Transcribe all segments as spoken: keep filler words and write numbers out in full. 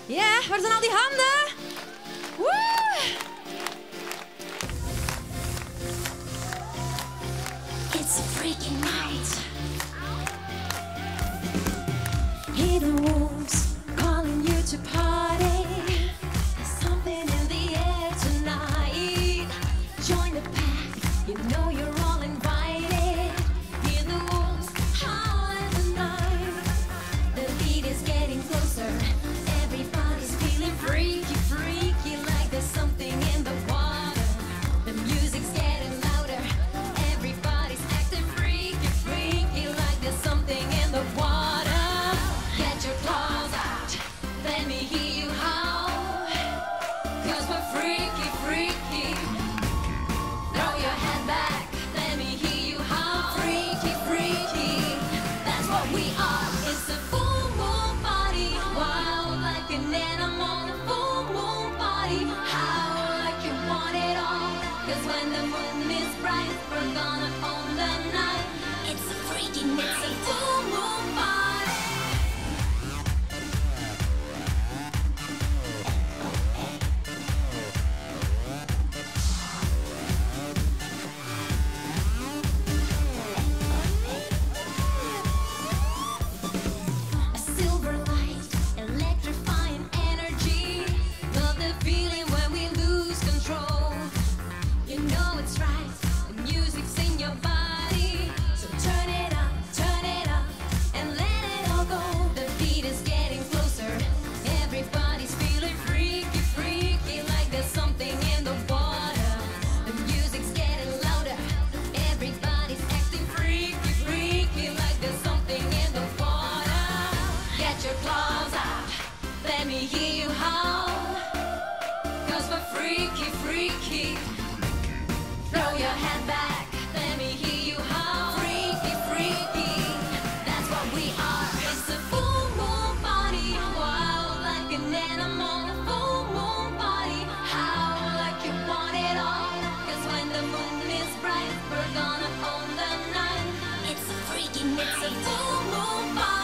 Ja, waar zijn al die handen? Woe! It's a freaking night. Hear the wolves calling you to party. There's something in the air tonight. Join the pack, you know you're all invited. Hear the wolves howl at the night. The beat is getting closer. Everybody's feeling freaky, freaky, like there's something in the water. The music's getting louder. Everybody's acting freaky, freaky, like there's something in the water. Get your claws out, let me hear you howl. Cause we're freaky, freaky. Throw your head back, let me hear you howl. Freaky, freaky, that's what we are. It's a full moon party, wild like an animal. Full moon party, howl like you want it all. Cause when the moon is bright, we're gonna own the night. It's a freaky night, it's a full moon party. A silver light, electrifying energy. Love the feeling when we lose control. You know it's right, the music's in your body. So turn it up, turn it up, and let it all go. The beat is getting closer. Everybody's feeling freaky, freaky, like there's something in the water. The music's getting louder. Everybody's acting freaky, freaky, like there's something in the water. Get your claws out, let me hear you howl. Cause we're freaky, freaky. Throw your head back, let me hear you howl. Freaky, freaky, that's what we are. It's a full moon party, wild like an animal. Full moon party, howl like you want it all. Cause when the moon is bright, we're gonna own the night. It's a freaky night, it's a full moon party.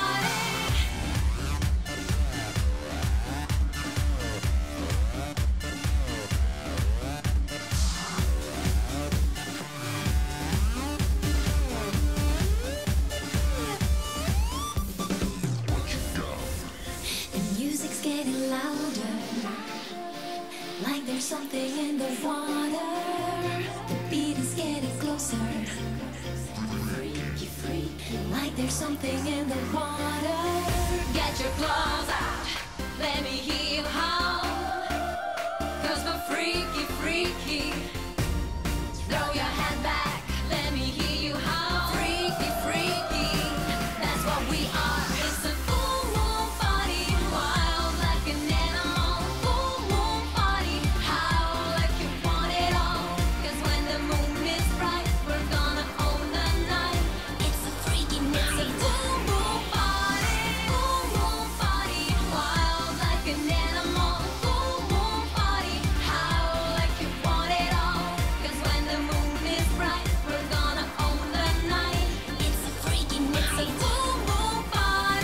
The music's getting louder, like there's something in the water. The beat is getting closer. Freaky, freaky, like there's something in the water. Get your claws out, let me hear you howl. Cause we're freaky, freaky. Throw your head back, let me hear you howl. Freaky, freaky, that's what we are. It's a full moon party, wild like an animal. Full moon party, howl like you want it all. Cause when the moon is bright, we're gonna own the night. It's a freaky night, it's a full moon party. Full moon party, wild like an animal. Full moon party, howl like you want it all. Cause when the moon is bright, we're gonna own the night. It's a freaky night, it's a full moon party.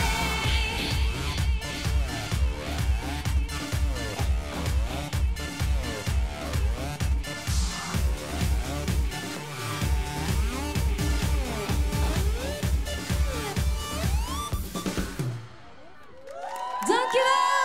Dankjewel!